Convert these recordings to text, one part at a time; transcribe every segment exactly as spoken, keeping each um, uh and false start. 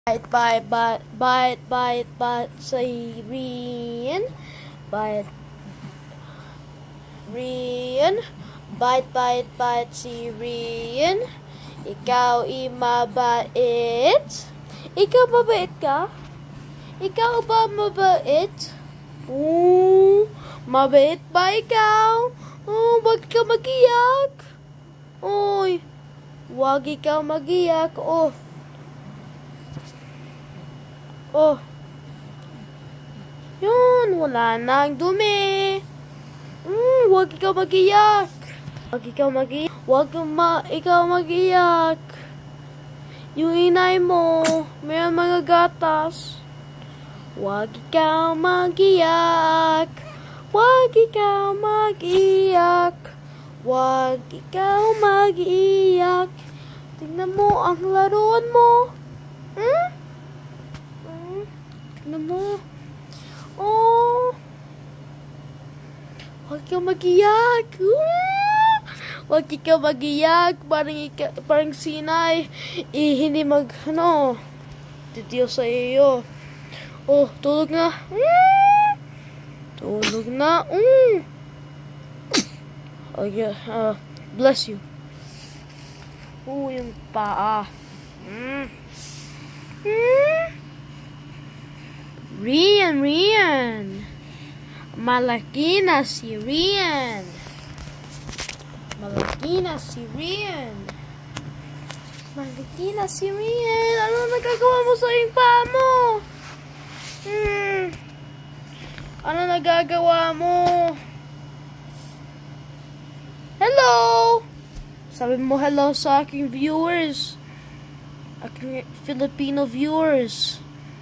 Bite, bite, bite, bite, bite, bite, si Rhianne. Bite, Rhianne. Bite, bite, bite, si Rhianne. Ikaw ay mabait. Ikaw mabait ka? Ikaw ba mabait? Oo, mabait ba ikaw? Oh, wag ka mag-iyak. Oy, wag ikaw mag-iyak. Oh. Oh. Yun, wala nang dumi. Mm, wag ikaw mag-iyak. Wag ikaw mag-iyak. Wag ma ikaw mag-iyak. Yung inay mo, may mga gatas. Wag ikaw mag-iyak. Wag ikaw mag-iyak. Wag ikaw mag-iyak. Tingnan mo ang laruan mo. Hmm? Hmm? Tingnan mo. Oh. Wag ikaw mag-iyak. Wag ikaw mag-iyak. Parang, ika, parang sinay. Eh, hindi mag, ano, titiyo sa iyo. Oh, tulog na. Mm. Tulog na. Mm. Oh, yeah. Uh, bless you. Oh, yung paa. Mm. Mm. Rhianne, Rhianne. Malaki na si Rhianne. Malaki na si Rhianne. Malaki na si Rhianne. Ano nagagawa mo sa iyong paa mo? Hmm. Ano nagagawa mo? Hello! Sabi mo hello sa aking viewers. Aking Filipino viewers.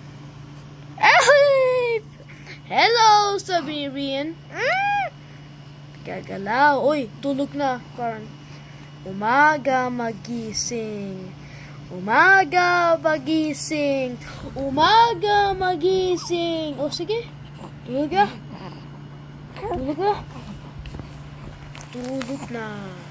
Ay! Hello! Sabi ni Rhianne. Mm. Gagalaw. Uy, tulog na. Parang umaga magising. Umaga magising. Umaga magising. O, sige. Tulog na. Tulog na. Tulog na.